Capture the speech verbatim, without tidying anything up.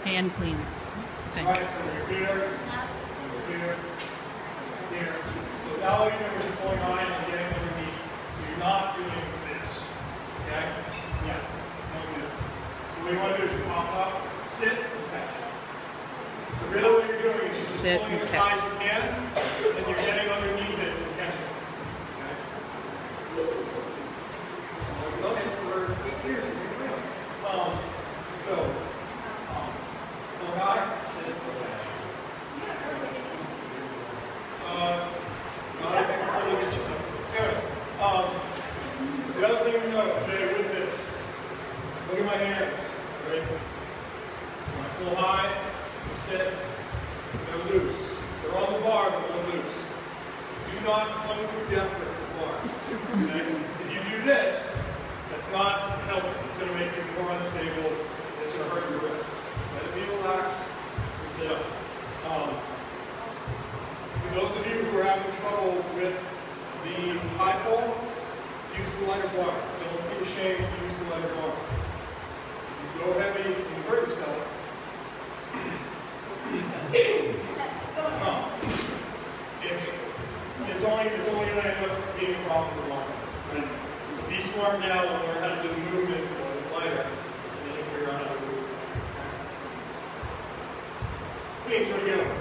Hand cleans. Okay. Right, so you're here, you're here, here. So now all your fingers are pulling on and getting underneath. So you're not doing this. Okay? Yeah. Don't do that. So what you want to do is you pop up, sit, and catch. So really what you're doing is you're just Sit pulling and as catch. high as you can, and you're getting underneath it and catching. Okay? I've done it for eight years. Um, so, um, pull high, sit, and catch. Uh, not anything before you get yourself. Anyways, um, the other thing we know today with this, look at my hands, right? When I pull high, sit, they're loose. They're on the bar, but they're loose. Do not cling through death grip the bar. Okay? If you do this, that's not helping. It's going to make you more unstable. It's going to hurt your wrists. Let it be relaxed and sit up. Um, For those of you who are having trouble with the high pull, use the lighter bar. Don't be ashamed to use the lighter bar. If you go heavy and you hurt yourself, no. it's, it's only, it's only going to end up being a problem for long. Right? So be smart now and learn how to do the movement with the lighter, and then you'll figure out how to move. Queens, where do you go?